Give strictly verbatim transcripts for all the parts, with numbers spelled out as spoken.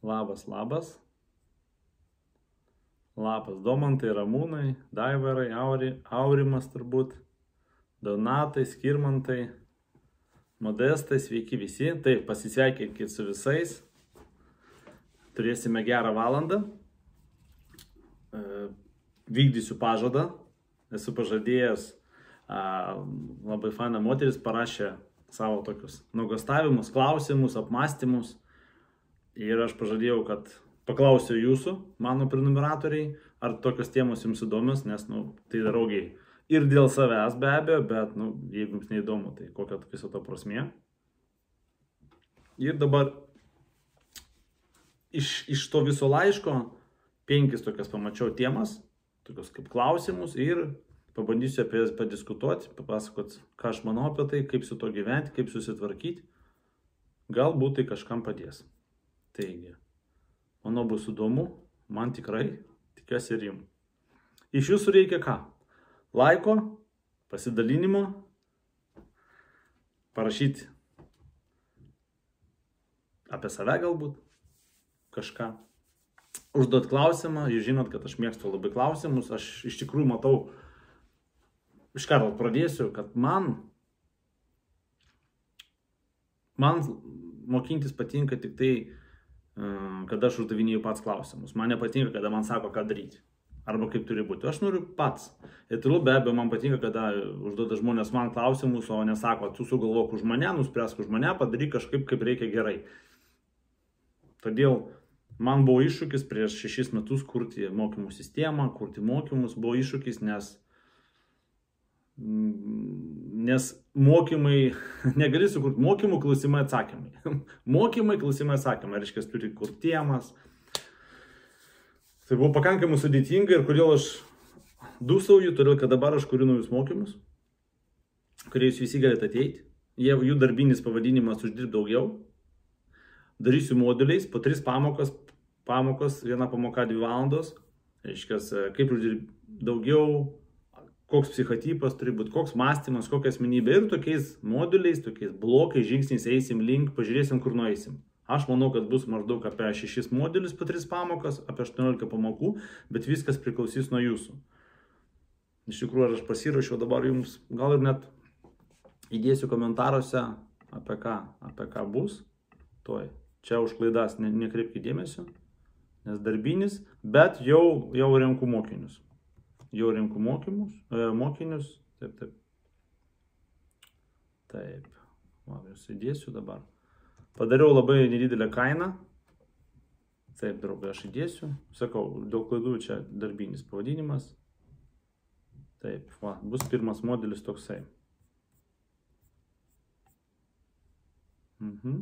Labas, labas. Labas, Domantai, Ramūnai, Daivarai, Auri, Aurimas turbūt, Donatai, Skirmantai, Modestai, sveiki visi. Taip, pasisveikinkit su visais. Turėsime gerą valandą. Vykdysiu pažadą. Esu pažadėjęs, labai faina moteris parašė savo tokius nuogastavimus, klausimus, apmąstymus. Ir aš pažadėjau, kad paklausiu jūsų, mano prenumeratoriai, ar tokios temos jums įdomios, nes, nu, tai daraugiai ir dėl savęs be abejo, bet, nu, jeigu jums neįdomu, tai kokia viso to prasmė. Ir dabar iš, iš to viso laiško penkis tokias pamačiau temas, tokios kaip klausimus, ir pabandysiu apie jas padiskutuoti, papasakoti, ką aš manau apie tai, kaip su to gyventi, kaip susitvarkyti. Galbūt tai kažkam padės. Taigi, manau, bus įdomu, man tikrai, tikiuosi ir jums. Iš jūsų reikia ką? Laiko, pasidalinimo, parašyti apie save galbūt, kažką. Užduot klausimą, jūs žinot, kad aš mėgstu labai klausimus, aš iš tikrųjų matau, iš karto pradėsiu, kad man, man mokintis patinka tik tai, kada aš uždavinėjau pats klausimus. Man nepatinka, kada man sako, ką daryti. Arba kaip turi būti. Aš noriu pats. Ir turiu be abejo, man patinka, kada užduoda žmonės man klausimus, o nesako, tu sugalvok už mane, nuspręsk už mane, padaryk kažkaip, kaip reikia gerai. Todėl man buvo iššūkis prieš šešis metus kurti mokymų sistemą, kurti mokymus. Buvo iššūkis, nes Nes mokymai, negali sukurti mokymų, klausimai, atsakymai. Mokymai, klausimai, atsakymai, reiškia, turi kur temas. Tai buvo pakankamai sudėtinga ir kodėl aš dūsauju, todėl kad dabar aš kuriu naujus mokymus, kurie jūs visi galite ateiti. Jie, jų darbinis pavadinimas uždirb daugiau. Darysiu moduliais, po tris pamokas, pamokos, viena pamoka dvi valandos. Reiškia, kaip uždirb daugiau, koks psichotipas turi būti, koks mąstymas, kokia asmenybė. Ir tokiais moduliais, tokiais blokais, žingsniais eisim link, pažiūrėsim, kur nueisim. Aš manau, kad bus maždaug apie šešis modulius po tris pamokas, apie aštuoniolika pamokų, bet viskas priklausys nuo jūsų. Iš tikrųjų, aš pasirašiau dabar jums, gal ir net įdėsiu komentaruose, apie ką, apie ką bus. Toj. Čia už klaidas ne, nekreipkite dėmesio, nes darbinis, bet jau, jau renku mokinius. Jau renku mokymus, e, mokinius, taip, taip. Taip, va, jūs įdėsiu dabar. Padariau labai nedidelę kainą. Taip, draugai, aš įdėsiu. Sakau, dėl klaidų čia darbinis pavadinimas. Taip, va, bus pirmas modelis toksai. Mhm.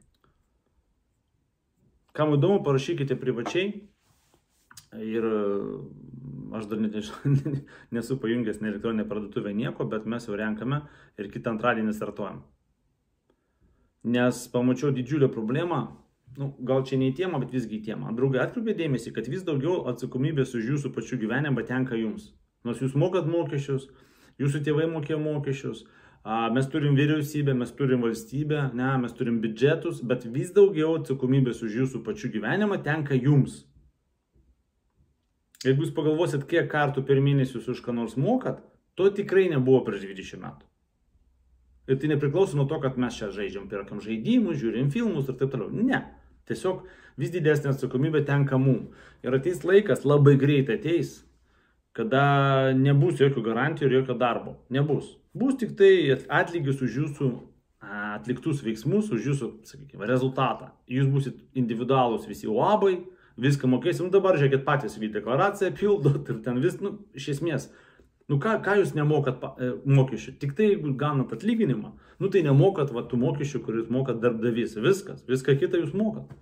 Kam įdomu, parašykite privačiai. Ir aš dar net nesu pajungęs ne elektroninę parduotuvę nieko, bet mes jau renkame ir kitą antradienį startuojam. Nes pamačiau didžiulę problemą, nu, gal čia ne į temą, bet visgi į temą. Draugai, atkreipė dėmesį, kad vis daugiau atsakomybės už jūsų pačių gyvenimą tenka jums. Nors jūs mokat mokesčius, jūsų tėvai mokėjo mokesčius, mes turim vyriausybę, mes turim valstybę, ne, mes turim biudžetus, bet vis daugiau atsakomybės už jūsų pačių gyvenimą tenka jums. Jeigu jūs pagalvosit, kiek kartų per mėnesį jūs už ką nors mokat, to tikrai nebuvo prieš dvidešimt metų. Ir tai nepriklauso nuo to, kad mes čia žaidžiam, perkam žaidimus, žiūrim filmus ir taip toliau. Ne. Tiesiog vis didesnė atsakomybė tenka mum. Ir ateis laikas, labai greitai ateis, kada nebus jokių garantijų ir jokio darbo. Nebus. Bus tik tai atlygis už jūsų atliktus veiksmus, už jūsų, sakykime, rezultatą. Jūs busit individualūs visi uabai. Viską mokėsim, dabar žiūrėkit patys į deklaraciją, pildot ir ten vis, nu, iš esmės, nu, ką, ką jūs nemokat e, mokesčių, tik tai jeigu gaunat atlyginimą, nu, tai nemokat va, tų mokesčių, kuris mokat darbdavys, viskas, viską kitą jūs mokat.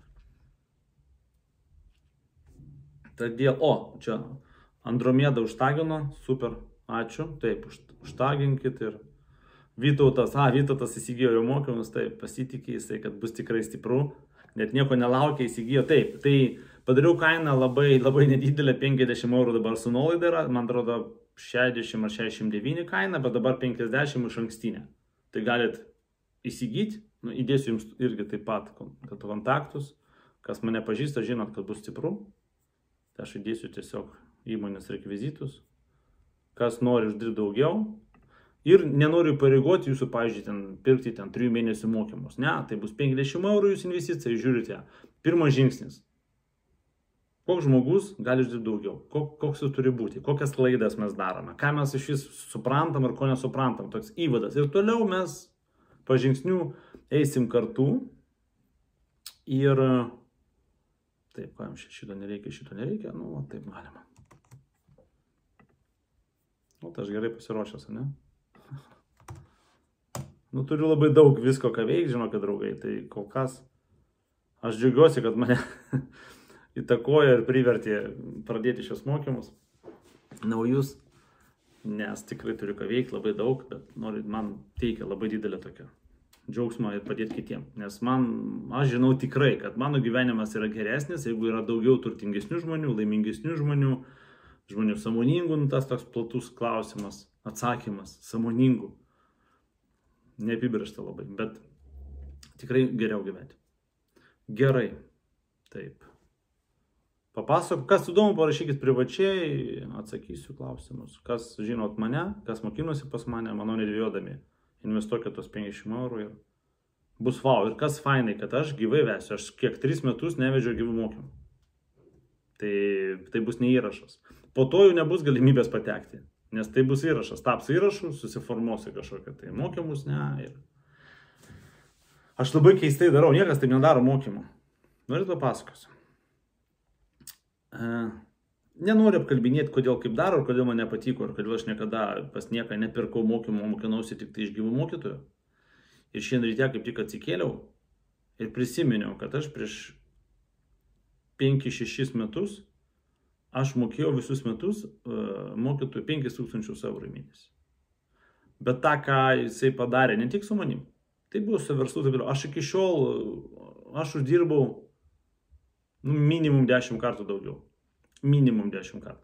Todėl, o, čia Andromeda užtagino, super, ačiū, taip, užtaginkit ir Vytautas, a, Vytautas įsigijo jo mokymus, taip, pasitikė jisai, kad bus tikrai stipru. Net nieko nelaukia, įsigijo. Taip, tai padariau kainą labai, labai nedidelę, penkiasdešimt eurų dabar su nuolaida yra, man atrodo šešiasdešimt ar šešiasdešimt devyni kaina, bet dabar penkiasdešimt iš ankstinė. Tai galit įsigyti, nu, įdėsiu jums irgi taip pat kontaktus, Kas mane pažįsta, žinot, kad bus stipru. Tai aš įdėsiu tiesiog įmonės rekvizitus. Kas nori uždirbti daugiau. Ir nenoriu pareigoti jūsų, pavyzdžiui, ten, pirkti ten trijų mėnesių mokymus. Ne, tai bus penkiasdešimt eurų jūsų investicija, žiūrite. Pirmas žingsnis. Koks žmogus gali uždirbti daugiau? Koks jis turi būti? Kokias klaidas mes darome? Ką mes iš vis suprantam ir ko nesuprantam? Toks įvadas. Ir toliau mes pažingsnių eisim kartu. Ir taip, ką jums šito nereikia, šito nereikia. Nu, taip galima. Nu, tai aš gerai pasiruošęs, ne? Nu, turiu labai daug visko, ką veikti, žinokit, draugai. Tai kol kas aš džiaugiuosi, kad mane įtakoja ir privertė pradėti šios mokymus naujus, nes tikrai turiu ką veikti labai daug, bet noriu, man teikia labai didelę tokią džiaugsmą ir padėti kitiem. Nes man, aš žinau tikrai, kad mano gyvenimas yra geresnis, jeigu yra daugiau turtingesnių žmonių, laimingesnių žmonių, žmonių sąmoningų, nu, tas toks platus klausimas, atsakymas, sąmoningų. Neapibrėžta labai, bet tikrai geriau gyventi. Gerai, taip. Papasakok, kas įdomu, parašykit privačiai, atsakysiu klausimus. Kas žinot mane, kas mokinosi pas mane, manau nedvėjodami. Investuokit tos penkiasdešimt eurų ir bus wow. Ir kas fainai, kad aš gyvai vesiu, aš kiek tris metus nevedžiau gyvų mokymų. Tai, tai bus neįrašas. Po to jau nebus galimybės patekti. Nes tai bus įrašas, taps įrašų, susiformuosi kažkokią tai mokymus, ne. Ir... Aš labai keistai darau, niekas taip nedaro mokymų. Norit papasakosiu. E, nenoriu apkalbinėti, kodėl kaip daro, ir kodėl man nepatiko, ir kodėl aš niekada pas nieką nepirkau mokymų, mokinausi tik tai iš gyvų mokytojų. Ir šiandien ryte kaip tik atsikėliau ir prisiminiau, kad aš prieš penkis šešis metus aš mokėjau visus metus uh, mokytojų penkis tūkstančius eurų į mėnesį. Bet tą, ką jisai padarė, ne tik su manim, tai buvo su verslu, taip vėliau. Aš iki šiol, aš uždirbau nu, minimum dešimt kartų daugiau. Minimum dešimt kartų.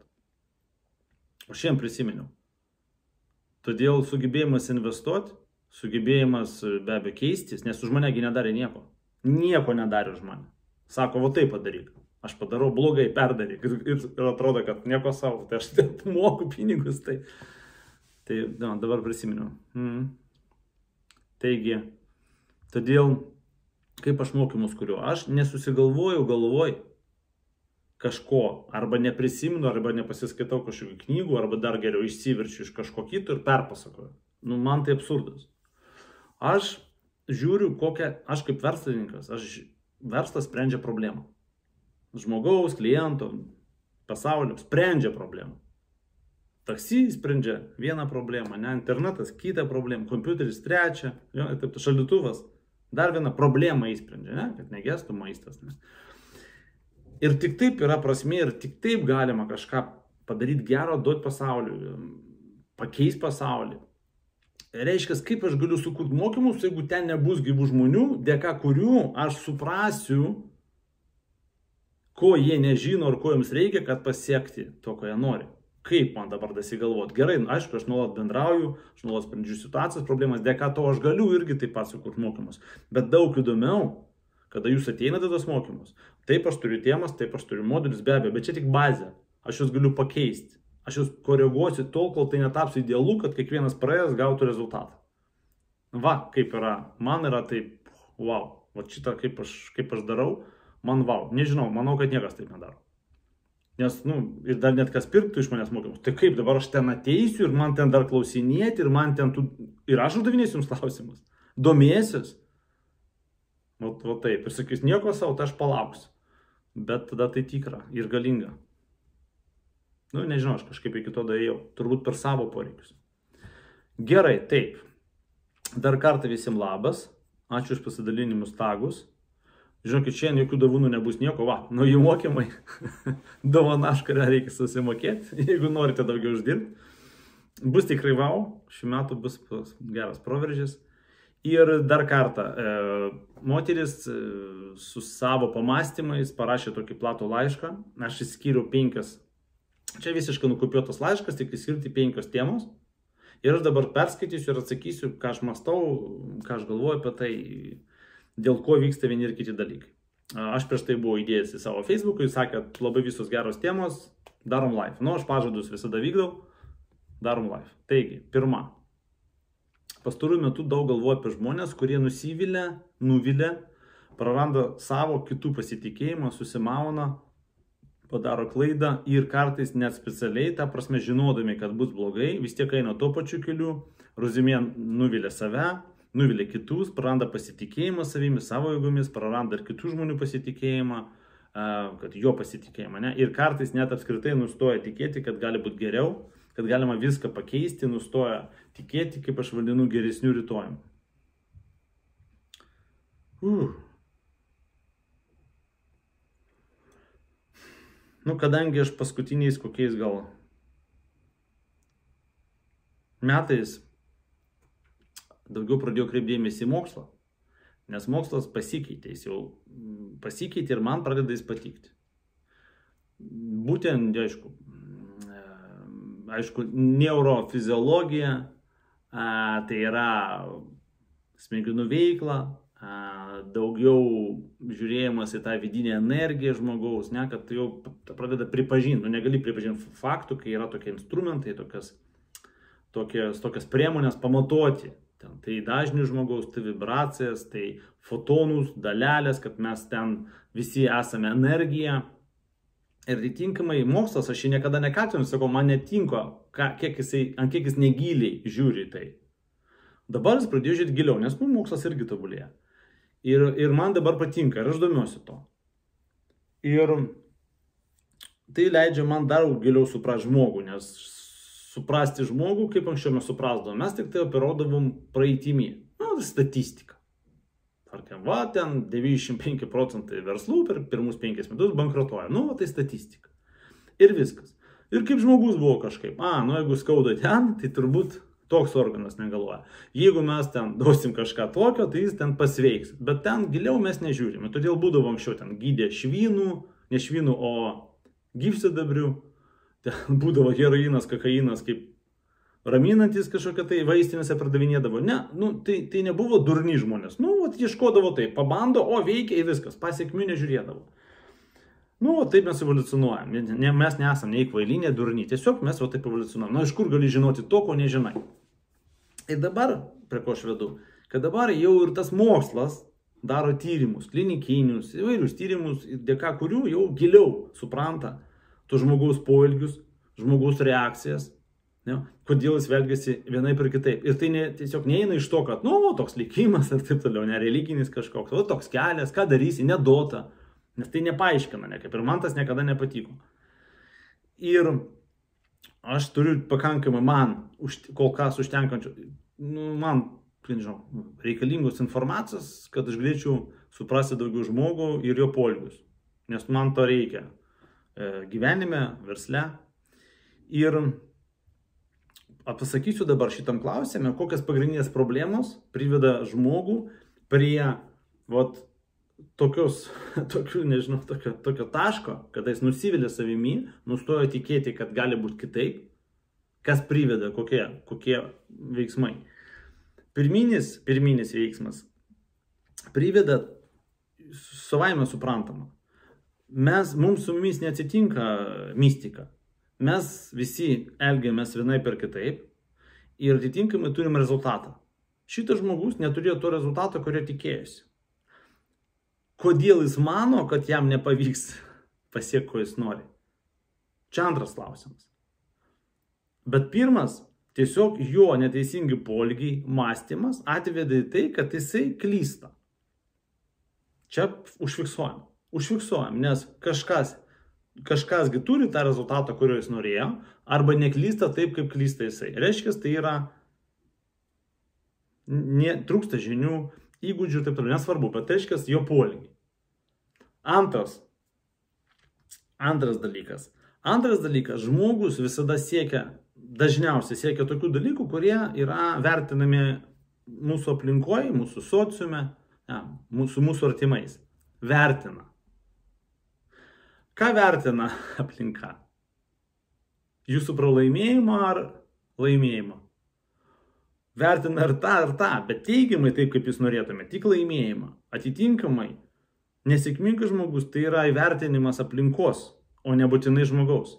Aš šiandien prisiminiau. Todėl sugebėjimas investuoti, sugebėjimas be abejo keistis, nes už manegi nedarė nieko. Nieko nedarė už mane. Sako, va taip padaryk. Aš padarau blogai, perdaryk. Ir, ir, ir atrodo, kad nieko savo. Tai aš taip moku pinigus. Tai, tai na, dabar prisiminiau. Mm. Taigi, todėl, kaip aš mokymus kuriu, aš nesusigalvoju galvoj kažko. Arba neprisimenu, arba nepasiskaitau kažkokių knygų, arba dar geriau išsiverčiu iš kažko kito ir perpasakoju. Nu, man tai absurdas. Aš žiūriu, kokią, aš kaip verslininkas, aš verslas sprendžia problemą. Žmogaus, kliento, pasaulio sprendžia problemą. Taksi sprendžia vieną problemą, ne, internetas kitą problemą, kompiuteris trečią, jo, taip, šaldytuvas dar vieną problemą įsprendžia, ne, kad negestų maistas. Ne. Ir tik taip yra prasmė, ir tik taip galima kažką padaryti gero, duoti pasauliu, pakeisti pasaulį. Reiškia, kaip aš galiu sukurti mokymus, jeigu ten nebus gyvų žmonių, dėka kurių aš suprasiu, ko jie nežino ir ko jums reikia, kad pasiekti to, ko jie nori. Kaip man dabar dasigalvoti? Gerai, aišku, aš nuolat bendrauju, aš nuolat sprendžiu situacijos problemas, dėka to aš galiu irgi taip pat sukurti mokymus. Bet daug įdomiau, kada jūs ateinate tos mokymus. Taip aš turiu temas, taip aš turiu modulius, be abejo, bet čia tik bazė. Aš jūs galiu pakeisti. Aš jūs koreguosiu tol, kol tai netaps idealu, kad kiekvienas praėjęs gautų rezultatą. Va, kaip yra. Man yra taip, wow, va šitą kaip aš, kaip aš darau. Man wow, nežinau, manau, kad niekas taip nedaro. Nes, nu, ir dar net kas pirktų iš manęs mokymus. Tai kaip dabar aš ten ateisiu ir man ten dar klausinėti, ir man ten tų... Ir aš uždavinėsiu jums klausimus. Domėsius. Va, va taip. Ir sakys, nieko savo, tai aš palauksiu. Bet tada tai tikra ir galinga. Nu, nežinau, aš kažkaip iki to darėjau. Turbūt per savo poreikius. Gerai, taip. Dar kartą visiems labas. Ačiū už pasidalinimus tagus. Žinokit, šiandien jokių dovanų nebus nieko, va, nauji mokymai, dovana, kurią reikia susimokėti, jeigu norite daugiau uždirbti. Bus tikrai wow, šių metų bus geras proveržis. Ir dar kartą, e, moteris e, su savo pamastymais parašė tokį platų laišką, aš įskyriau penkias, čia visiškai nukopiuotas laiškas, tik įskirti penkios temos. Ir aš dabar perskaitysiu ir atsakysiu, ką aš mąstau, ką aš galvoju apie tai, dėl ko vyksta vieni ir kiti dalykai. aš prieš tai buvau įdėjęs į savo Facebook'ą, jis sakė, labai visos geros temos, darom live. Nu, aš pažadus visada vykdau, darom live. Taigi, pirma, pastaruoju metu daug galvoju apie žmonės, kurie nusivylę, nuvilę, praranda savo kitų pasitikėjimą, susimauna, padaro klaidą ir kartais net specialiai, ta prasme, žinodami, kad bus blogai, vis tiek eina tuo pačiu keliu, rozumė nuvilia save, nuvilia kitus, praranda pasitikėjimą savimi, savo jėgomis, praranda ir kitų žmonių pasitikėjimą, kad jo pasitikėjimą, ne? Ir kartais net apskritai nustoja tikėti, kad gali būti geriau, kad galima viską pakeisti, nustoja tikėti, kaip aš vadinu, geresnių rytojų. Uh. Nu, kadangi aš paskutiniais kokiais gal metais daugiau pradėjau kreipdėmėsi į mokslą, nes mokslas pasikeitė, jis jau pasikeitė ir man pradeda jis patikti. Būtent, aišku, aišku, neurofiziologija, tai yra smegenų veikla, daugiau žiūrėjimas į tą vidinę energiją žmogaus, ne, kad jau pradeda pripažinti, nu negali pripažinti faktų, kai yra tokie instrumentai, tokias, tokias, tokias priemonės pamatuoti. Ten, tai dažnių žmogaus, tai vibracijas, tai fotonus, dalelės, kad mes ten visi esame energija. Ir atitinkamai mokslas, aš jį niekada nekatinu, sakau, man netinko, ką, kiek jisai, ant kiek jis negiliai žiūri tai. Dabar jis pradėjo žiūrėti giliau, nes nu, mokslas irgi tobulėja. Ir, ir man dabar patinka, ir aš domiuosi to. Ir tai leidžia man dar giliau suprasti žmogų, nes suprasti žmogų, kaip anksčiau mes suprasdavom, mes tik tai operuodavom praeitimi. Nu, statistika. Tarkim, va, ten devyniasdešimt penki procentai verslų per pirmus penkis metus bankrutuoja. Nu, va, tai statistika. Ir viskas. Ir kaip žmogus buvo kažkaip. A, nu, jeigu skauda ten, tai turbūt toks organas negalvoja. Jeigu mes ten duosim kažką tokio, tai jis ten pasveiks. Bet ten giliau mes nežiūrime. Todėl būdavo anksčiau ten gydė švynų, ne švynų, o gyvsidabrių. Ten būdavo heroinas, kokainas, kaip raminantis kažkokia tai vaistinėse pardavinėdavo. Ne, nu, tai, tai nebuvo durni žmonės. Nu, vat, ieškodavo tai, pabando, o veikia ir viskas. Pasiekmių nežiūrėdavo. Nu, taip mes evoliucionuojam. Ne, mes nesam nei kvaili, nei durni. Tiesiog mes va taip evoliucionuojam. Na, iš kur gali žinoti to, ko nežinai. Ir dabar, prie ko aš vedu, kad dabar jau ir tas mokslas daro tyrimus, klinikinius, įvairius tyrimus, dėka kurių jau giliau supranta tų žmogaus poelgius, žmogaus reakcijas, ne, kodėl jis velgiasi vienaip ir kitaip. Ir tai ne, tiesiog neina iš to, kad, nu, toks likimas ir taip toliau, ne religinis kažkoks, o toks kelias, ką darysi, nedota. Nes tai nepaaiškina, ne, kaip ir man tas niekada nepatiko. Ir aš turiu pakankamai man, už, kol kas užtenkančių, nu, man, nežinau, reikalingos informacijos, kad aš galėčiau suprasti daugiau žmogų ir jo poelgius. Nes man to reikia e, gyvenime, versle. Ir pasakysiu dabar šitam klausime, kokias pagrindinės problemos priveda žmogų prie, vat, tokios, tokių, nežinau, tokio, tokio taško, kada jis nusivylė savimi, nustojo tikėti, kad gali būti kitaip, kas priveda, kokie, kokie veiksmai. Pirminis, pirminis veiksmas priveda savaime suprantama. Mes, mums su mumis neatsitinka mistika. Mes visi elgiamės vienai per kitaip ir atitinkamai turim rezultatą. Šitas žmogus neturėjo to rezultato, kurio tikėjosi. Kodėl jis mano, kad jam nepavyks pasiekti, ko jis nori? Čia antras klausimas. Bet pirmas, tiesiog jo neteisingi poelgiai, mąstymas atveda į tai, kad jisai klysta. Čia užfiksuojam. Užfiksuojam, nes kažkas, kažkasgi turi tą rezultatą, kurio jis norėjo, arba neklysta taip, kaip klysta jisai. Reiškia, tai yra ne, trūksta žinių, įgūdžių ir taip toliau, nesvarbu, bet reiškia jo poelgiai. Antras, antras dalykas. Antras dalykas, žmogus visada siekia, dažniausiai siekia tokių dalykų, kurie yra vertinami mūsų aplinkoje, mūsų sociume, ja, mūsų, mūsų artimais. Vertina. Ką vertina aplinka? Jūsų pralaimėjimą ar laimėjimą? Vertina ir tą, ir tą, bet teigiamai taip, kaip jūs norėtumėte, tik laimėjimą. Atitinkamai, Nesėkmingas žmogus tai yra įvertinimas aplinkos, o nebūtinai žmogaus.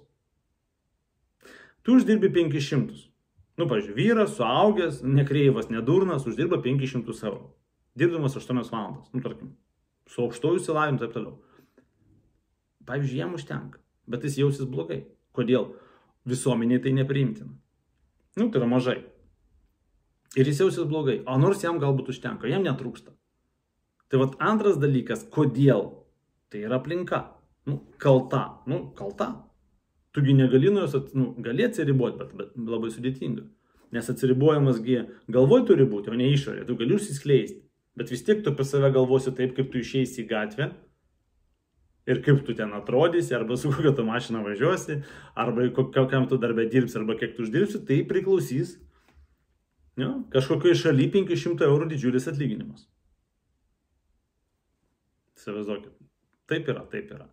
Tu uždirbi penkis šimtus. Nu, pavyzdžiui, vyras, suaugęs, nekreivas, nedurnas, uždirba penkis šimtus eurų. Dirbdamas aštuonias valandas, nu, tarkim, su aukštoju išsilavinimu ir taip toliau. Pavyzdžiui, jam užtenka, bet jis jausis blogai. Kodėl? Visuomeniai tai nepriimtina. Nu, tai yra mažai. Ir jis jausis blogai, o nors jam galbūt užtenka, jam netrūksta. Tai vat antras dalykas, kodėl? Tai yra aplinka. Nu, kalta. Nu, kalta. Tugi negali nuo jos, nu, gali atsiriboti, bet, bet labai sudėtinga. Nes atsiribojamasgi galvoj turi būti, o ne išorė. Tu gali užsiskleisti. Bet vis tiek tu apie save galvosi taip, kaip tu išeisi į gatvę. Ir kaip tu ten atrodysi, arba su kokia tu mašina važiuosi, arba kokiam tu darbę dirbsi, arba kiek tu uždirbsi, tai priklausys. Jo? Kažkokioje šaly penki šimtai eurų didžiulis atlyginimas. Įsivaizduokit. Taip yra, taip yra.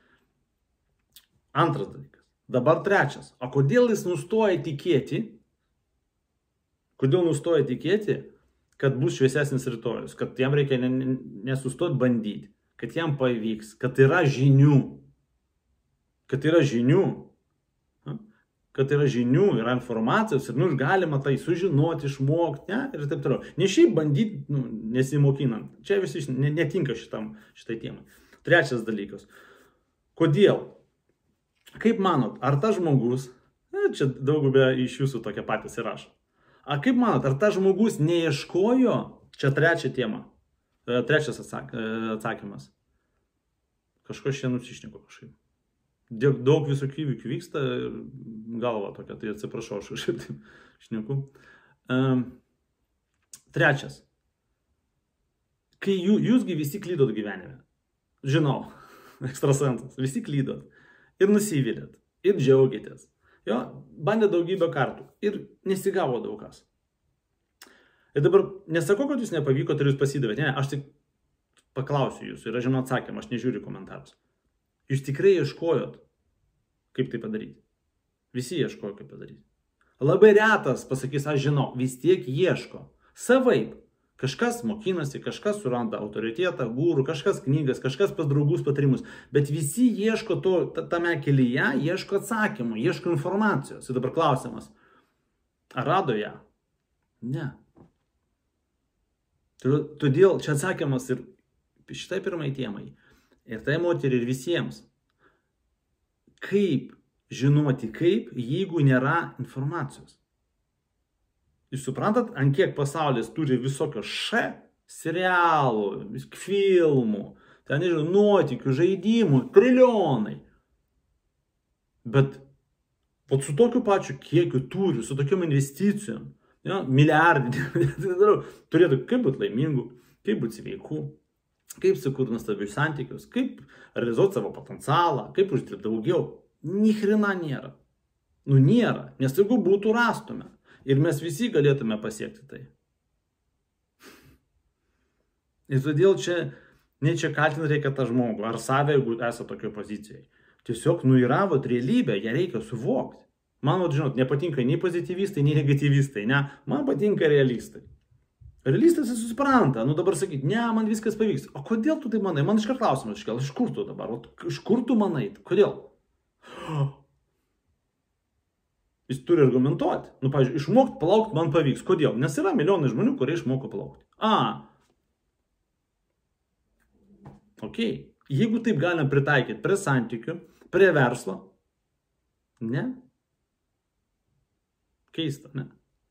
Antras dalykas. Dabar trečias. O kodėl jis nustoja tikėti, kodėl nustoja tikėti, kad bus šviesesnis rytojus, kad jam reikia nesustoti bandyti, kad jam pavyks, kad yra žinių, kad yra žinių, kad yra žinių, yra informacijos ir nu, galima tai sužinoti, išmokti, ne, ir taip toliau. Ne šiaip bandyti, nu, nesimokinant. Čia visi netinka šitam, šitai temai. Trečias dalykas. Kodėl? Kaip manot, ar tas žmogus, ne, čia daugubė iš jūsų tokia patys įrašo, a kaip manot, ar tas žmogus neieškojo, čia trečia tema, trečias atsak, atsakymas, kažkas čia nusišneko kažkaip. Daug visokių įvykių vyksta, galva tokia, tai atsiprašau, aš kažkaip taip šneku. Um, trečias. Kai jų, jūsgi visi klydot gyvenime. Žinau, ekstrasentas, visi klydot. Ir nusivylėt, ir džiaugiatės. Jo, bandė daugybę kartų. Ir nesigavo daug kas. Ir dabar nesakau, kad jūs nepavyko, ir jūs pasidavėt. Ne, aš tik paklausiu jūsų ir aš žinau atsakymą, aš nežiūriu komentarus. Jūs tikrai ieškojot, kaip tai padaryti. Visi ieškojo, kaip padaryti. Labai retas pasakys, aš žinau, vis tiek ieško. Savaip. Kažkas mokinasi, kažkas suranda autoritetą, gūrų, kažkas knygas, kažkas pas draugus patarimus. Bet visi ieško to, tame kelyje, ieško atsakymų, ieško informacijos. Ir dabar klausimas, ar rado ją? Ne. Todėl čia atsakymas ir šitai pirmai temai. Ir tai moteriai ir visiems. Kaip žinoti kaip, jeigu nėra informacijos? Jūs suprantat, ant kiek pasaulis turi visokio š, serialų, filmų, ten, nežinau, nuotykių, žaidimų, trilijonai. Bet vat su tokiu pačiu kiekiu turi, su tokiam investicijom, ja, milijardinėm, turėtų kaip būti laimingų, kaip būti sveikų, kaip sukurti nuostabius santykius, kaip realizuoti savo potencialą, kaip uždirbti daugiau. Nihrina nėra. Nu nėra, nes jeigu būtų rastume. Ir mes visi galėtume pasiekti tai. Ir todėl čia, ne čia kaltinti reikia tą žmogų, ar savę, jeigu esate tokio pozicijai. Tiesiog, nu yra vat realybė, ją reikia suvokti. Man, vat, žinot, nepatinka nei pozityvistai, nei negatyvistai, ne, man patinka realistai. Realistas jis supranta, nu dabar sakyti, ne, man viskas pavyks. O kodėl tu tai manai? Man iškart klausimas iškel, iš kur tu dabar? O, iš kur tu manai? Kodėl? Jis turi argumentuoti. Nu, pavyzdžiui, išmokti plaukti man pavyks. Kodėl? Nes yra milijonai žmonių, kurie išmoko plaukti. A. Ok. Jeigu taip galim pritaikyti prie santykių, prie verslo, ne? Keista, ne?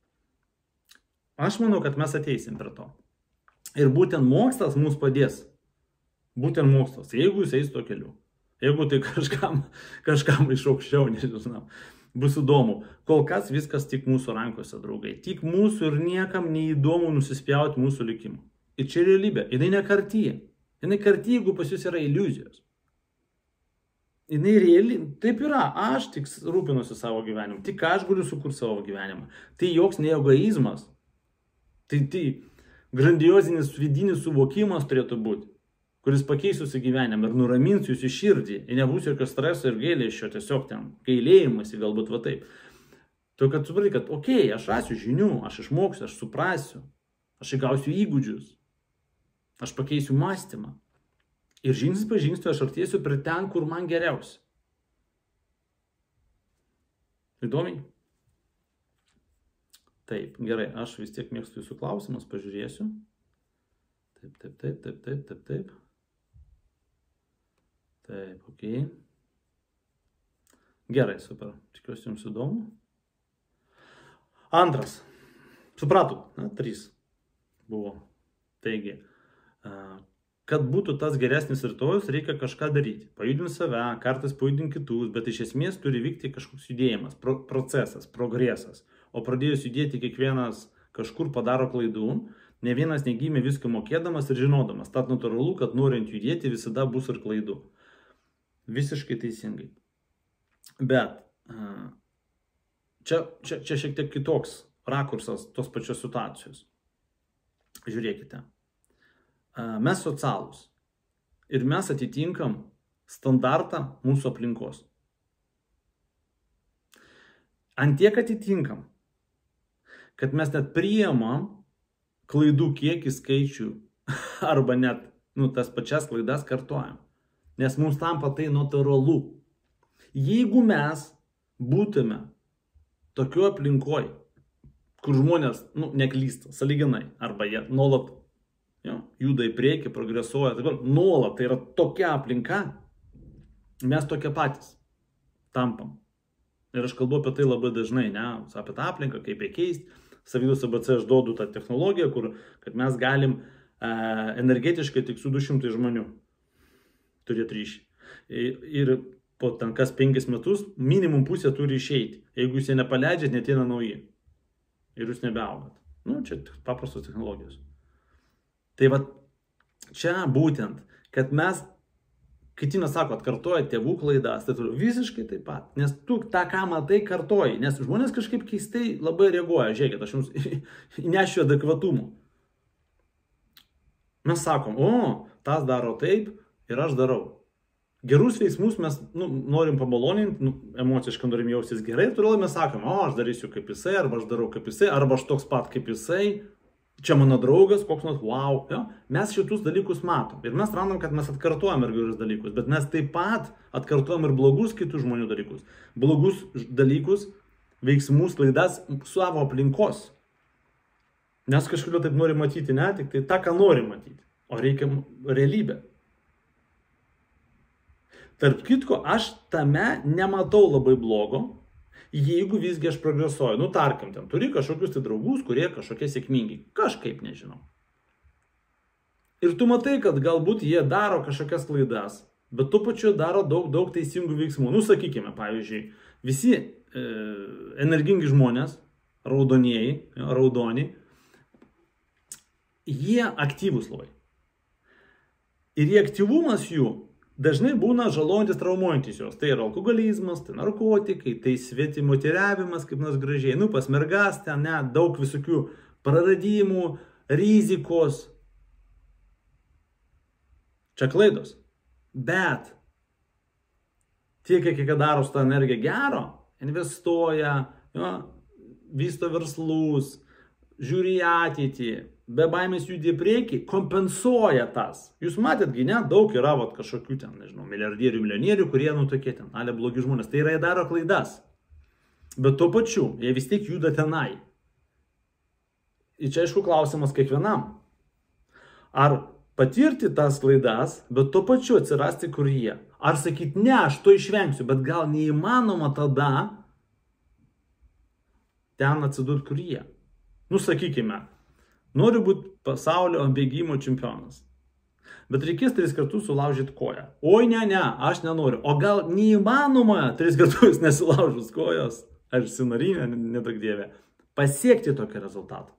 Aš manau, kad mes ateisim prie to. Ir būtent mokslas mums padės. Būtent mokslas. Jeigu jis eis to keliu. Jeigu tai kažkam, kažkam iš aukščiau, nežinau. Bus įdomu. Kol kas viskas tik mūsų rankose, draugai. Tik mūsų ir niekam neįdomu nusispjauti mūsų likimą. Ir čia realybė. Jinai nekartyja. Jinai kartyja, jeigu pas jūs yra iliuzijos. Jinai reali. Taip yra. Aš tik rūpinuosi savo gyvenimu. Tik aš galiu sukurti savo gyvenimą. Tai joks ne egoizmas. Tai, tai grandiozinis vidinis suvokimas turėtų būti, kuris pakeis jūsų gyvenimą ir nuramins jūsų širdį. Ir nebus jokio streso ir gailesčio, tiesiog ten gailėjimasi, galbūt va taip. To, kad supranti, kad okei, okay, aš rasiu žinių, aš išmoksiu, aš suprasiu, aš įgausiu įgūdžius, aš pakeisiu mąstymą. Ir žingsnis po žingsnio aš artėsiu prie ten, kur man geriausia. Įdomiai? Taip, gerai, aš vis tiek mėgstu jūsų klausimus, pažiūrėsiu. Taip, taip, taip, taip, taip, taip, taip. Taip, ok. Gerai, super. Tikiuosi jums įdomu. Antras. Supratot, na, trys buvo. Taigi, kad būtų tas geresnis rytojus, reikia kažką daryti. Pajudinti save, kartais pajudinti kitus, bet iš esmės turi vykti kažkoks judėjimas, pro, procesas, progresas. O pradėjus judėti kiekvienas kažkur padaro klaidų, ne vienas negimė viską mokėdamas ir žinodamas. Tad natūralu, kad norint judėti visada bus ir klaidų. Visiškai teisingai. Bet čia, čia, čia šiek tiek kitoks rakursas tos pačios situacijos. Žiūrėkite. Mes socialūs ir mes atitinkam standartą mūsų aplinkos. Antiek atitinkam, kad mes net priimam klaidų kiekį, skaičių arba net nu, tas pačias klaidas kartuojam. Nes mums tampa tai natūralu. Jeigu mes būtume tokiu aplinkoj, kur žmonės nu, neklysta, sąlyginai, arba jie nuolat jo, juda į priekį, progresuoja, dabar nuolat, tai yra tokia aplinka, mes tokie patys tampam. Ir aš kalbu apie tai labai dažnai, ne, apie tą aplinką, kaip ją keisti. Savidos A B C aš duodu tą technologiją, kur kad mes galim e, energetiškai tik su du šimtais žmonių turėti ryšį. Ir po ten kas penkis metus minimum pusė turi išeiti. Jeigu jūs jie nepaleidžiat, neteina nauji. Ir jūs nebeaugat. Nu, čia paprastos technologijos. Tai va, čia būtent, kad mes, Kitina sako, atkartoja tėvų klaidas, tai turiu visiškai taip pat. Nes tu tą, ką matai, kartoji. Nes žmonės kažkaip keistai labai reaguoja. Žiūrėkit, aš jums nešiu adekvatumų. Mes sakom, o, tas daro taip ir aš darau. Gerus veiksmus mes nu, norim pamaloninti, nu, emociškai norim jaustis gerai, todėl mes sakom, o, aš darysiu kaip jisai, arba aš darau kaip jisai, arba aš toks pat kaip jisai, čia mano draugas, koks nors, wow. Jo? Mes šitus dalykus matom ir mes randam, kad mes atkartuojam ir gerus dalykus, bet mes taip pat atkartuojam ir blogus kitų žmonių dalykus. Blogus dalykus, veiksmus, klaidas savo aplinkos. Nes kažkodėl taip nori matyti, ne, tik tai tą, ką nori matyti, o reikia realybę. Tarp kitko, aš tame nematau labai blogo, jeigu visgi aš progresuoju. Nu, tarkim, ten turi kažkokius tai draugus, kurie kažkokie sėkmingi. Kažkaip nežinau. Ir tu matai, kad galbūt jie daro kažkokias klaidas, bet tuo pačiu daro daug, daug teisingų veiksmų. Nu, sakykime, pavyzdžiui, visi e, energingi žmonės, raudonieji, raudoni, jie aktyvūs labai. Ir jie aktyvumas jų dažnai būna žalojantis, traumuojantis jos. Tai yra alkoholizmas, tai narkotikai, tai svetimoteriavimas, kaip nors gražiai. Nu, pas mergas ten, ne, daug visokių praradimų, rizikos. Čia klaidos. Bet tie, kiek jie daro su tą energiją gero, investuoja, jo, vysto verslus, žiūri į ateitį, be baimės judė į priekį, kompensuoja tas. Jūs matėtgi, ne, daug yra vat, kažkokių ten, nežinau, milijardierių, milijonierių, kurie nu tokie ten, ale blogi žmonės. Tai yra, jie daro klaidas. Bet tuo pačiu, jie vis tiek juda tenai. Ir čia aišku klausimas kiekvienam. Ar patirti tas klaidas, bet tuo pačiu atsirasti kur jie. Ar sakyti, ne, aš to išvengsiu, bet gal neįmanoma tada ten atsidurti kur jie. Nu, sakykime, noriu būti pasaulio bėgimo čempionas. Bet reikės tris kartus sulaužyti koją. Oi, ne, ne, aš nenoriu. O gal neįmanoma tris kartus nesulaužus kojos, ar sinarinė, nedaug dievė, pasiekti tokį rezultatą.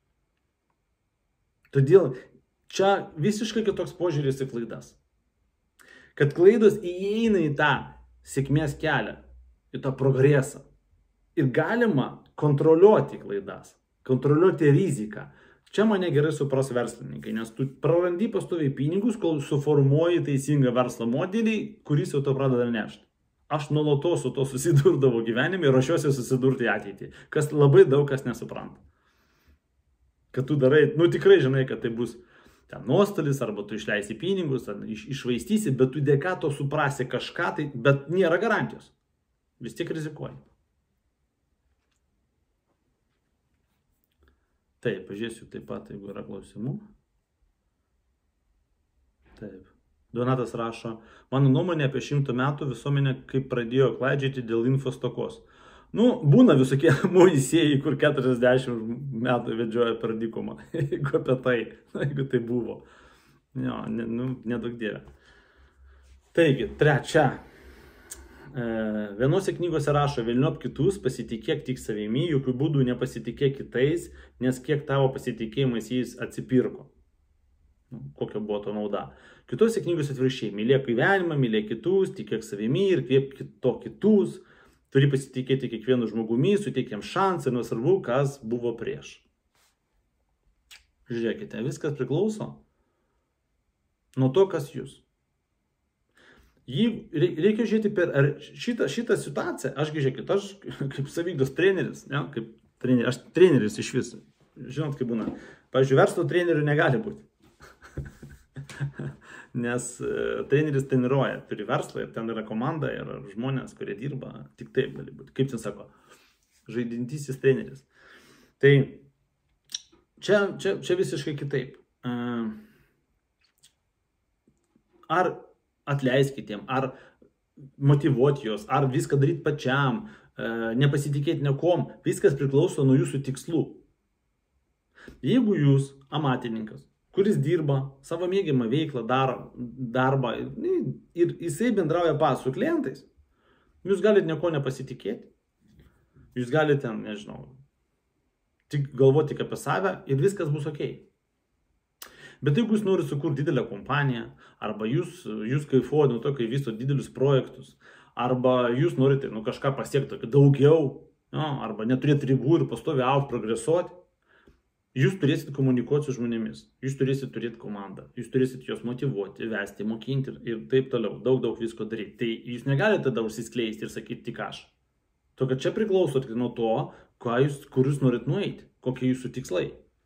Todėl čia visiškai kitoks požiūris į klaidas. Kad klaidos įeina į tą sėkmės kelią, į tą progresą. Ir galima kontroliuoti klaidas, kontroliuoti riziką. Čia mane gerai supras verslininkai, nes tu prarandi pastoviai pinigus, kol suformuoji teisingą verslo modelį, kuris jau to pradeda nešti. Aš nuolatos su to susidurdavau gyvenime ir ruošiuosi susidurti į ateitį, kas labai daug kas nesupranta. Kad tu darai, nu tikrai žinai, kad tai bus ten nuostolis, arba tu išleisi pinigus, ar iš, išvaistysi, bet tu dėka to suprasi kažką, tai, bet nėra garantijos. Vis tiek rizikuoji. Taip, pažiūrėsiu taip pat, jeigu yra klausimų. Taip. Donatas rašo, mano nuomonė apie šimtų metų visuomenė kaip pradėjo klaidžioti dėl infostokos. Nu, būna visokie Moisėjai, kur keturiasdešimt metų vedžioja per dykumą. Jeigu apie tai, jeigu tai buvo. Jo, ne, nu, nedaug dievė. Taigi, trečia. E, vienose knygose rašo, velniop kitus, pasitikėk tik savimi, jokių būdų nepasitikėk kitais, nes kiek tavo pasitikėjimas jais atsipirko. Nu, kokia buvo to nauda. Kitose knygose atvirkščiai, mylėk gyvenimą, mylėk kitus, tikėk savimi ir kviep kito kitus. Turi pasitikėti kiekvienu žmogumi, suteik jam šansą ir nesvarbu, kas buvo prieš. Žiūrėkite, viskas priklauso nuo to, kas jūs. Jeigu, reikia žiūrėti per šitą, šitą situaciją, aš žiūrėkit, aš kaip savykdos treneris, ne, kaip treneris, aš treneris iš vis, žinot, kaip būna, pavyzdžiui, verslo trenerių negali būti. Nes treneris treniruoja, turi verslą ir ten yra komanda ir žmonės, kurie dirba, tik taip gali būti. Kaip ten sako, žaidintysis treneris. Tai čia, čia, čia visiškai kitaip. Ar atleiskitiem, ar motyvuoti juos, ar viską daryti pačiam, nepasitikėti nekom, viskas priklauso nuo jūsų tikslų. Jeigu jūs amatininkas, kuris dirba savo mėgiamą veiklą, daro darbą ir jisai bendrauja pas su klientais, jūs galite nieko nepasitikėti. Jūs galite, ten, nežinau, tik galvoti tik apie save ir viskas bus ok. Bet jeigu jūs norite sukurti didelę kompaniją, arba jūs, jūs kaifuojate nuo to, kai vysto didelius projektus, arba jūs norite nu, kažką pasiekti daugiau, no, arba neturėti ribų ir pastovi augti, progresuoti, jūs turėsit komunikuoti su žmonėmis, jūs turėsit turėti komandą, jūs turėsit juos motyvuoti, vesti, mokinti ir taip toliau, daug, daug visko daryti. Tai jūs negalite tada užsiskleisti ir sakyti tik aš. To, kad čia priklauso tik nuo to, jūs, kur jūs norit nueiti, kokie jūsų tikslai.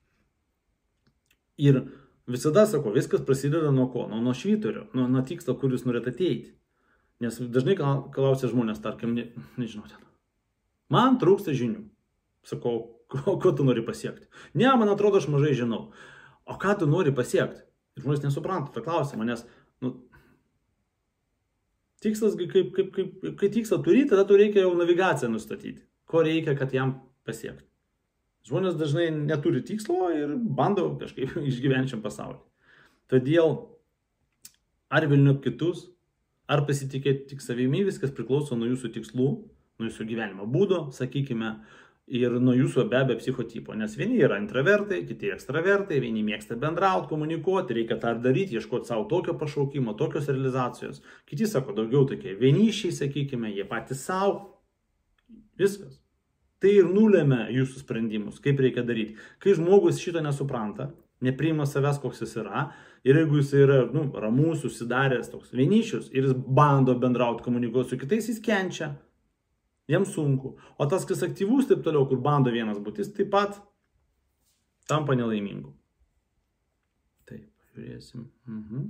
Ir visada sako, viskas prasideda nuo ko? Nuo, nuo švyturio, nuo, nuo tikslo, kur jūs norit ateiti. Nes dažnai klausia žmonės, tarkim, ne, nežinau, ten. Man trūksta žinių. Sakau, ko, ko tu nori pasiekti? Ne, man atrodo, aš mažai žinau. O ką tu nori pasiekti? Ir žmonės nesupranta tą klausimą, nes nu, tikslas, kaip, kaip, kaip, kai tikslą turi, tada tu reikia jau navigaciją nustatyti. Ko reikia, kad jam pasiekti. Žmonės dažnai neturi tikslo ir bando kažkaip išgyvenčiam pasaulį. Todėl ar vilniup kitus, ar pasitikėti tik savimi, viskas priklauso nuo jūsų tikslų, nuo jūsų gyvenimo būdo, sakykime, ir nuo jūsų be abejo psichotipo. Nes vieni yra intravertai, kiti ekstravertai, vieni mėgsta bendrauti, komunikuoti, reikia tą daryti, ieškoti savo tokio pašaukimo, tokios realizacijos. Kiti sako daugiau tokie vienišiai, sakykime, jie patys savo. Viskas. Tai ir nulėmė jūsų sprendimus, kaip reikia daryti. Kai žmogus šito nesupranta, nepriima savęs, koks jis yra, ir jeigu jis yra nu, ramus, susidaręs toks vienišius, ir jis bando bendrauti, komunikuoti su kitais, jis kenčia. Jam sunku. O tas, kas aktyvus, taip toliau, kur bando vienas būtis, taip pat tampa nelaimingu. Taip, žiūrėsim. Mhm.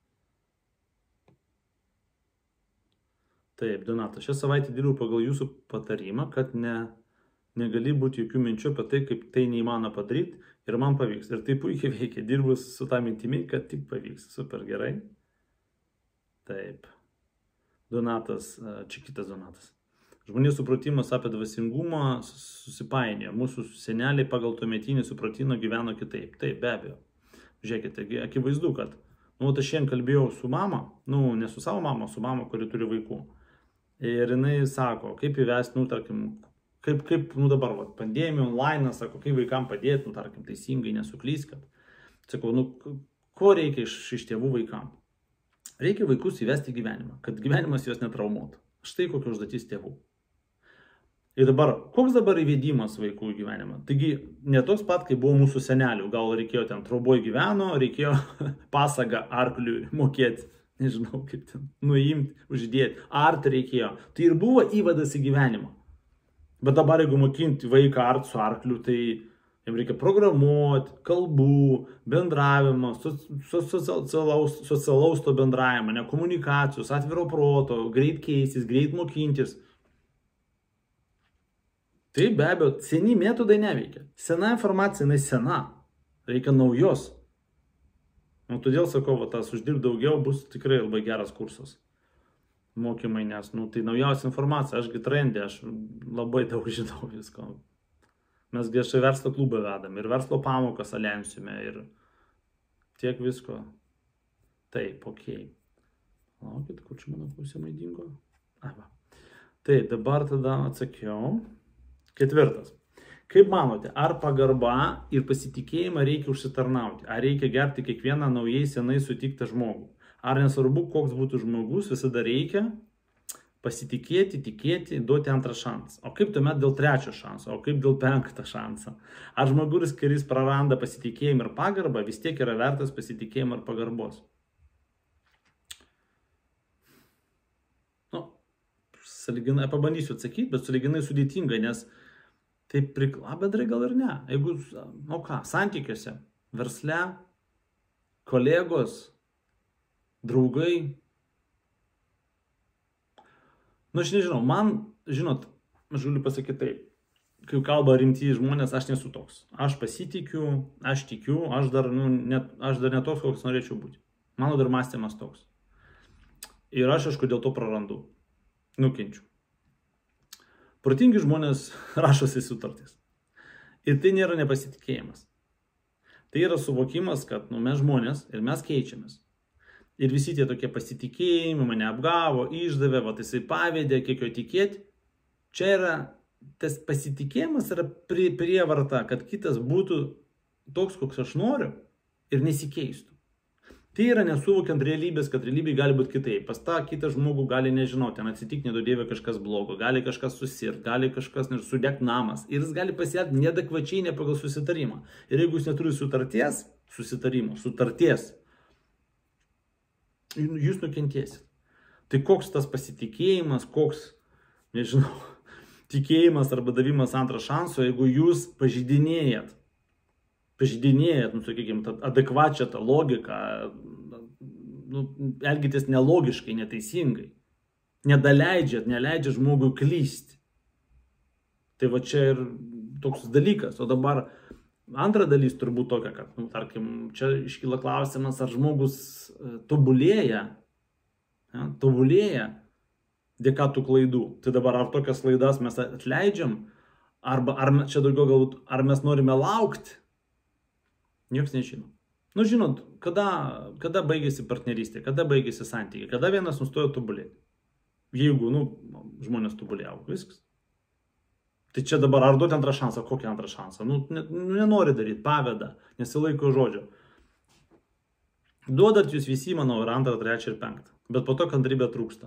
Taip, Donatas, šią savaitę dirbu pagal jūsų patarimą, kad ne, negali būti jokių minčių apie tai, kaip tai neįmanoma padaryti ir man pavyks. Ir tai puikiai veikia. Dirbu su tą mintimi, kad tik pavyks. Super gerai. Taip. Donatas, čia kitas Donatas. Žmonių supratimas apie dvasingumą susipainioja. Mūsų seneliai pagal tuometinį supratimą gyveno kitaip. Taip, be abejo. Žiūrėkite, akivaizdu, kad nu, aš šiandien kalbėjau su mama, nu, ne su savo mama, su mama, kuri turi vaikų. Ir jinai sako, kaip įvesti, nu, tarkim, kaip, kaip nu, dabar, va, pandemija, online, sako, kaip vaikam padėti, nu, tarkim, teisingai nesuklyskit. Sakau, nu, ko reikia iš, iš tėvų vaikam? Reikia vaikus įvesti į gyvenimą, kad gyvenimas juos netraumuotų. Štai kokia užduotis tėvų. Ir dabar, koks dabar įvedimas vaikų į gyvenimą? Taigi, ne toks pat, kaip buvo mūsų senelių. Gal reikėjo ten troboj gyveno, reikėjo pasagą arkliui mokėti, nežinau kaip ten, nuimti, uždėti. Art reikėjo. Tai ir buvo įvadas į gyvenimą. Bet dabar, jeigu mokinti vaiką art su arkliu, tai Jiems reikia programuoti, kalbų, bendravimo, socialaus, socialaus to bendravimo, ne komunikacijos, atviro proto, greit keistis, greit mokintis. Tai be abejo, seni metodai neveikia. Sena informacija, jinai sena. Reikia naujos. Nu, todėl sakau, va, tas uždirb daugiau bus tikrai labai geras kursas. Mokymai, nes, nu, tai naujausia informacija. Ašgi trendė, aš labai daug žinau visko. Mes viešai verslo klubą vedam ir verslo pamokas aliansime ir tiek visko. Taip, okei. Okay. Laukit, kur čia mano klausimai dingo? Ava. Taip, dabar tada atsakiau. Ketvirtas. Kaip manote, ar pagarba ir pasitikėjimą reikia užsitarnauti? Ar reikia gerbti kiekvieną naujai senai sutiktą žmogų? Ar nesvarbu, koks būtų žmogus, visada reikia pasitikėti, tikėti, duoti antrą šansą? O kaip tuomet dėl trečio šanso? O kaip dėl penktą šansą? Ar žmogus, kuris praranda pasitikėjimą ir pagarbą, vis tiek yra vertas pasitikėjimą ir pagarbos? Nu, saliginai, pabandysiu atsakyti, bet saliginai sudėtinga, nes taip prikla, bedrai gal ir ne. Jeigu, nu ką, santykiuose, versle, kolegos, draugai. Nu, aš nežinau, man, žinot, aš galiu pasakyti taip, kai kalba rimti žmonės, aš nesu toks. Aš pasitikiu, aš tikiu, aš dar, nu, net, aš dar ne toks, koks norėčiau būti. Mano dar mąstymas toks. Ir aš, aišku, dėl to prarandu. Nukenčiu. Protingi žmonės rašosi sutartis. Ir tai nėra nepasitikėjimas. Tai yra suvokimas, kad nu, mes žmonės ir mes keičiamės. Ir visi tie tokie pasitikėjimai, mane apgavo, išdavė, va jisai pavedė, kiek jo tikėti. Čia yra, tas pasitikėjimas yra prie, prievarta, kad kitas būtų toks, koks aš noriu ir nesikeistų. Tai yra nesuvokiant realybės, kad realybė gali būti kitaip. Pas tą kitą žmogų gali nežinoti, ten atsitikti neduodėvė kažkas blogo, gali kažkas susirti, gali kažkas sudegti namas. Ir jis gali pasielgti neadekvačiai, ne pagal susitarimą. Ir jeigu jis neturi sutarties, susitarimo, sutarties, jūs nukentėsit. Tai koks tas pasitikėjimas, koks, nežinau, tikėjimas arba davimas antrą šansą, jeigu jūs pažeidinėjat. Pažydinėjat, nu, sakykime, adekvačią tą logiką, nu, elgitės nelogiškai, neteisingai, nedaleidžiat, neleidžiat žmogui klysti. Tai va čia ir toks dalykas. O dabar antra dalis turbūt tokia, kad, nu, tarkim, čia iškyla klausimas, ar žmogus tobulėja, ja, tobulėja dėka tų klaidų. Tai dabar ar tokias klaidas mes atleidžiam, arba ar čia daugiau galbūt, ar mes norime laukti. Niekas nežino. Nu, žinot, kada, kada baigėsi partnerystė, kada baigėsi santykiai, kada vienas nustojo tobulėti. Jeigu, nu, žmonės tobulėjo, viskas. Tai čia dabar ar duoti antrą šansą, kokį antrą šansą? Nu, ne, nenori daryti, paveda, nesilaiko žodžio. Duodat jūs visi, manau, ir antrą, trečią ir penktą. Bet po to kantrybė trūksta.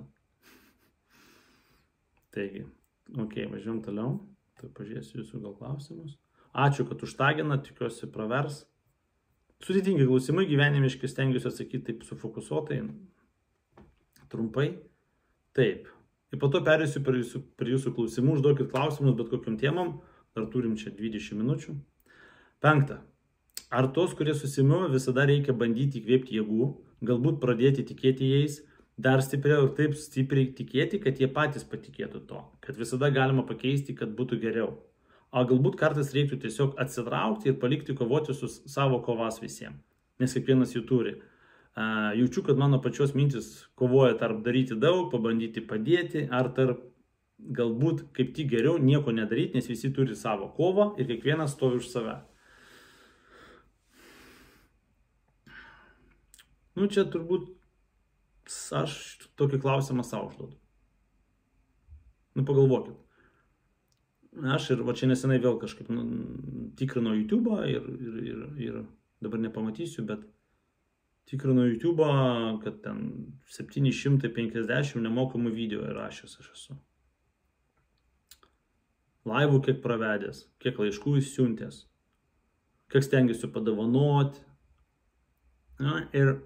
Taigi, okei, okay, važiuojam toliau. Tai pažiūrėsiu jūsų gal klausimus. Ačiū, kad užtaginat, tikiuosi pravers. Sudėtingi klausimai, gyvenimiškai stengiuosi atsakyti taip sufokusuotai, trumpai. Taip. Ir po to perėsiu prie jūsų, prie jūsų klausimų, užduokit klausimus bet kokiam temam. Dar turim čia dvidešimt minučių. Penkta. Ar tos, kurie susimėjo, visada reikia bandyti įkvėpti jėgų, galbūt pradėti tikėti jais, dar stipriau ir taip stipriai tikėti, kad jie patys patikėtų to, kad visada galima pakeisti, kad būtų geriau. O galbūt kartais reiktų tiesiog atsitraukti ir palikti kovoti su savo kovas visiems, nes kiekvienas jų turi. Uh, jaučiu, kad mano pačios mintis kovoja tarp daryti daug, pabandyti padėti, ar tarp galbūt kaip tik geriau nieko nedaryti, nes visi turi savo kovą ir kiekvienas stovi už save. Nu, čia turbūt aš tokį klausimą savo užduodu. Nu, pagalvokit. Aš ir va čia nesenai vėl kažkaip nu, tikrinau YouTube'ą ir, ir, ir, ir dabar nepamatysiu, bet tikrinau YouTube'ą, kad ten septyni šimtai penkiasdešimt nemokamų video įrašęs aš esu. Laivų kiek pravedęs, kiek laiškų įsiuntęs, kiek stengiuosi padovanoti. Na, ir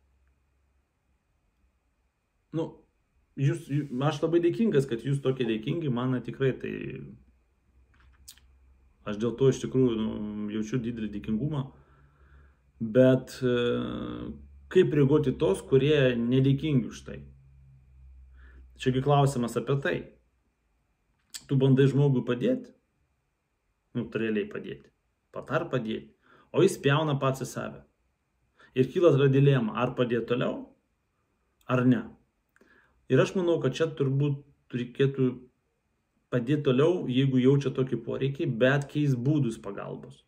nu, jūs, aš labai dėkingas, kad jūs tokie dėkingi, man tikrai tai Aš dėl to iš tikrųjų nu, jaučiu didelį dėkingumą. Bet e, kaip reaguoti tos, kurie nedėkingi už tai? Čiagi klausimas apie tai. Tu bandai žmogui padėti? Nu, realiai padėti. Patar padėti. O jis pjauna pats į save. Ir kyla dilema, ar padėti toliau, ar ne. Ir aš manau, kad čia turbūt reikėtų padėti toliau, jeigu jaučia tokį poreikį, bet keis būdus pagalbos.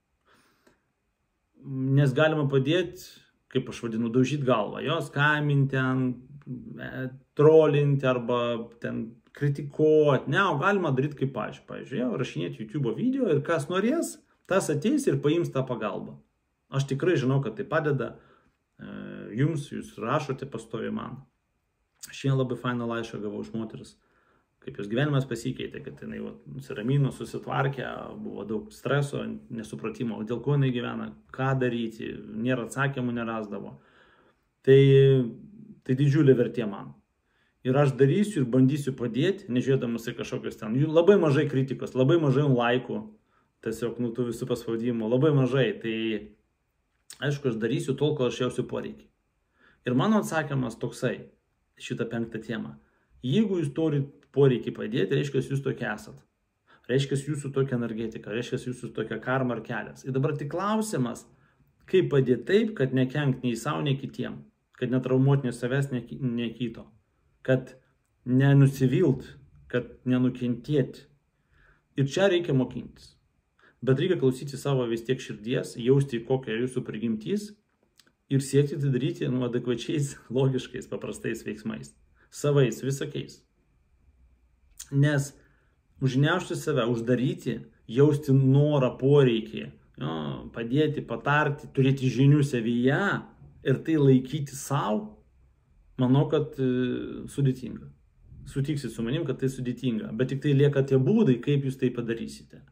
Nes galima padėti, kaip aš vadinu, daužyti galvą, jos skambinti ten, trolinti arba ten kritikuoti. Ne, o galima daryti kaip aš, pavyzdžiui, rašinėti YouTube video ir kas norės, tas ateis ir paims tą pagalbą. Aš tikrai žinau, kad tai padeda jums, jūs rašote pastoviai man. Šiandien labai fainą laišką gavau iš moteris, kaip jos gyvenimas pasikeitė, kad jinai va, nusiramino, susitvarkė, buvo daug streso, nesupratimo, dėl ko jinai gyvena, ką daryti, nėra atsakymų, nerasdavo. Tai, tai didžiulė vertė man. Ir aš darysiu ir bandysiu padėti, nežiūrėdamas į kažkokius ten, jų labai mažai kritikos, labai mažai laikų, tiesiog nu tų visų paspaudimų, labai mažai. Tai aišku, aš darysiu tol, kol aš jausiu poreikį. Ir mano atsakymas toksai, šitą penktą temą. Jeigu jūs turit poreikį padėti, reiškia, jūs tokie esat. Reiškia, jūsų tokia energetika, reiškia, jūsų tokia karma ar kelias. Ir dabar tik klausimas, kaip padėti taip, kad nekenkt nei savo, nei kitiem, kad netraumuot nei savęs, nei kito, kad nenusivilt, kad nenukentėti. Ir čia reikia mokintis. Bet reikia klausyti savo vis tiek širdies, jausti, kokia jūsų prigimtis ir siekti tai daryti nu, adekvačiais, logiškais, paprastais veiksmais. Savais, visokiais. Nes užgniaužti save, uždaryti, jausti norą, poreikį, jo, padėti, patarti, turėti žinių savyje ir tai laikyti savo, manau, kad e, sudėtinga. Sutiksit su manim, kad tai sudėtinga, bet tik tai lieka tie būdai, kaip jūs tai padarysite.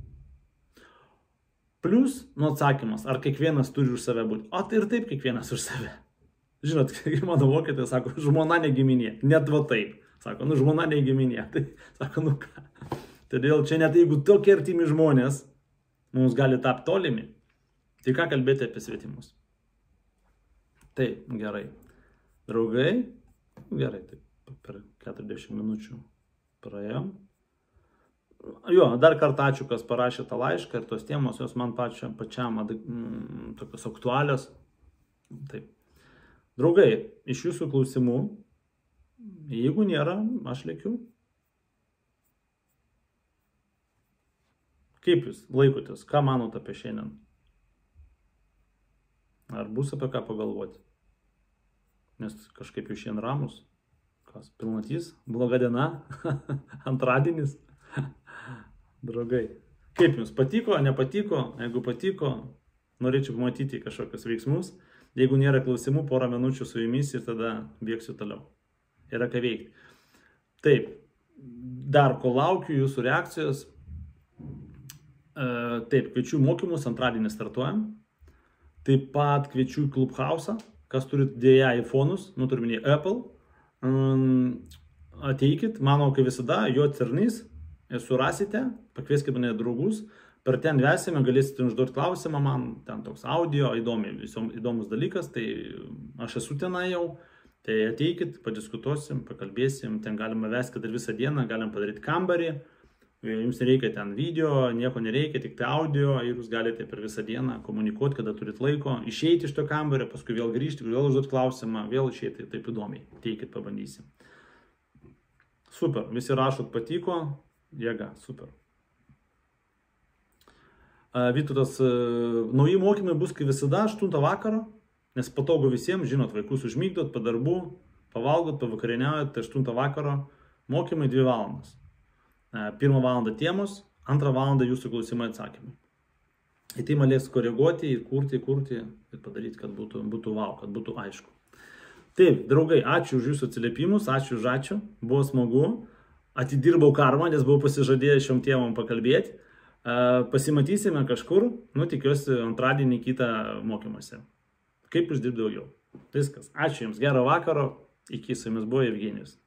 Plus, nu atsakymas, ar kiekvienas turi už save būti. O tai ir taip kiekvienas už save. Žinot, kaip mano mokytoja sako, žmona ne giminė. Net va taip. Sako, nu žmona ne giminė. Tai sako, nu ką. Todėl čia net jeigu tokie artimi žmonės mums gali tapti tolimi, tai ką kalbėti apie svetimus? Taip, gerai. Draugai, gerai, taip, per keturiasdešimt minučių praėjom. Jo, dar kartą ačiū, kas parašė tą laišką ir tos temos, jos man pačiam, pačiam mm, tokios aktualios. Taip. Draugai, iš jūsų klausimų, jeigu nėra, aš lėkiu. Kaip jūs laikotės? Ką manot apie šiandien? Ar bus apie ką pagalvoti? Nes kažkaip jūs šiandien ramus. Kas, pilnatys? Bloga diena? Antradienis? Draugai, kaip jums patiko, nepatiko? Jeigu patiko, norėčiau pamatyti kažkokius veiksmus. Jeigu nėra klausimų, porą minučių su jumis ir tada bėgsiu toliau. Yra ką veikti. Taip, dar ko laukiu jūsų reakcijos. Taip, kviečiu mokymus, antradienį startuojam. Taip pat kviečiu į Clubhouse, kas turit dėja iPhone'us, nu turiminį Apple. Ateikit, manau, kaip visada, jo cernys. Surasite, pakvieskite mane draugus, per ten vesime, galėsite užduoti klausimą man, ten toks audio, įdomi, įdomus dalykas, tai aš esu tenai jau, tai ateikit, padiskutuosim, pakalbėsim, ten galima vesti, kad ir visą dieną, galim padaryti kambarį, jums nereikia ten video, nieko nereikia, tik tai audio ir jūs galite per visą dieną komunikuoti, kada turit laiko, išeiti iš to kambario, paskui vėl grįžti, vėl užduoti klausimą, vėl išeiti, taip įdomiai, ateikit, pabandysim. Super, visi rašot patiko. Jėga, super. Vytautas, nauji mokymai bus kaip visada aštuntą vakaro, nes patogu visiems, žinot, vaikus užmygdot, po darbų, pavalgot, pavakarieniaujat, tai aštuntą vakaro mokymai dvi valandas. Pirmą valandą temos, antrą valandą jūsų klausimai atsakymai. Į tai malės koreguoti, kurti, kurti ir padaryti, kad būtų, būtų wow, kad būtų aišku. Taip, draugai, ačiū už jūsų atsiliepimus, ačiū už ačiū, buvo smagu. Atidirbau karmą, nes buvau pasižadėjęs šiom temom pakalbėti. Pasimatysime kažkur, nu tikiuosi antradienį kitą mokymuose. Kaip uždirbti daugiau. Viskas. Ačiū Jums, gero vakaro. Iki, su Jumis buvo Evgenijus.